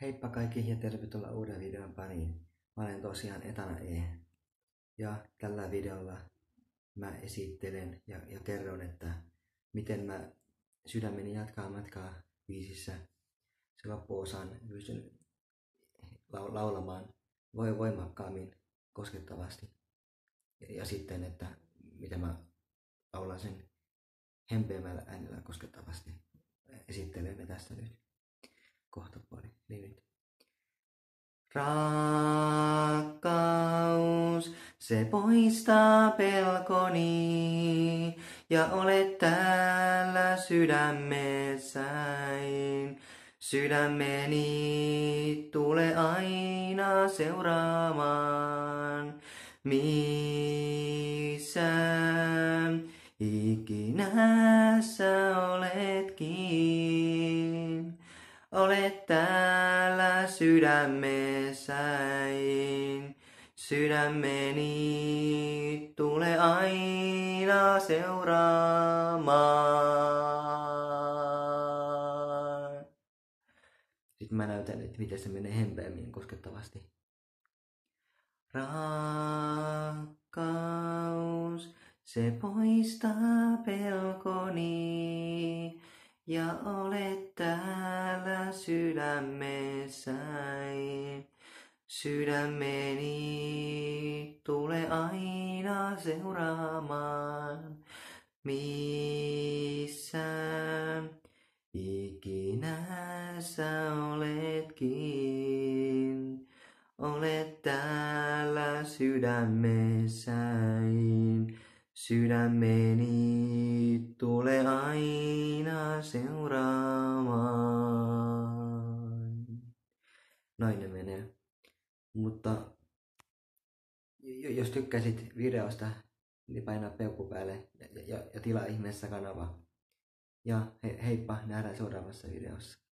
Heippa kaikki ja tervetuloa uuden videon pariin. Mä olen tosiaan Etana E. Ja tällä videolla mä esittelen ja kerron, että miten mä Sydämeni jatkaa matkaa biisissä se loppuosan pystyn laulamaan voimakkaammin, koskettavasti. Ja sitten, että miten mä laulan sen hempeämällä äänellä koskettavasti. Esittelemme tässä nyt kohtapuoli. Niin nyt. Rakkaus, se poistaa pelkoni ja olet täällä sydämessäin. Sydämeni tule aina seuraamaan, missä ikinä sä oletkin. Olet täällä sydämessäin, sydämeni tule aina seuraamaan. Sitten mä näytän, että miten se menee hempeämmin koskettavasti. Rakkaus, se poistaa pelkoni. Ja olet täällä sydämessäin. Sydämeni tule aina seuraamaan, missä ikinä sä oletkin. Olet täällä sydämessäin. Sydämeni tule aina seuraamaan. Noin ne menee. Mutta jos tykkäsit videosta, niin paina peukku päälle ja tilaa ihmeessä kanava. Ja heippa, nähdään seuraavassa videossa.